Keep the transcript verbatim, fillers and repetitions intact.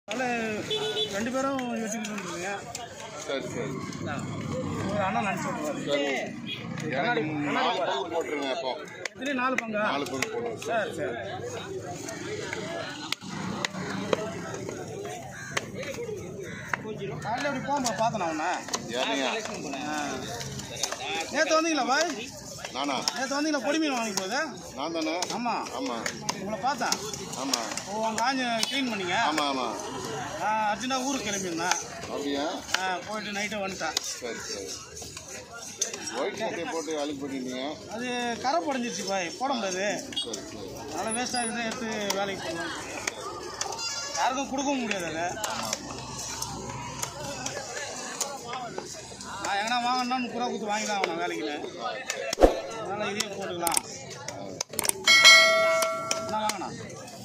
ரெண்டு பேரும் வெட்டிக்கிட்டு வந்துருங்க. சரி சரி ஒரு அண்ணன் நினச்சி விட்டுருவாரு. போட்டுருங்க. அப்போ இதுலேயும் நாலு பங்கா? நாலு பங்கு போடுவோம். சரி சரி. காலையில் அப்படி போகும்பா பார்த்தேன் அவனை. நேற்று வந்தீங்களா பாய்? நானா? நேற்று வந்தீங்களா பொடி மீன் வாங்கி போகுது? நான் தானே? ஆமாம் ஆமாம். உங்களை பார்த்தேன். ஆமாம். ஓ உங்கள் ஆஞ்சு க்ளீன் பண்ணிங்க? ஆமாம் ஆமாம். அர்ஜென்ட்டாக ஊருக்கு கிளம்பியிருந்தேன். அப்படியா? ஆ போயிட்டு நைட்டே வந்துட்டேன். சரி சரி. ஒயிட் சட்டையை போட்டு வேலைக்கு போட்டிருந்தீங்க. அது கரை பொடைஞ்சிருச்சு பாய், போட முடியாது. சரி சரி. அதனால் வேஸ்ட் ஆகுது, எடுத்து வேலைக்கு போகணும். யாருக்கும் கொடுக்கவும் முடியாது அதை. நான் எங்கன்னா வாங்கினா முப்பது ரூபா கொடுத்து வாங்கி தான் ஆகணும் வேலைக்குன்னு. அதனால் இதையும் போட்டுக்கலாம். என்ன வாங்கினா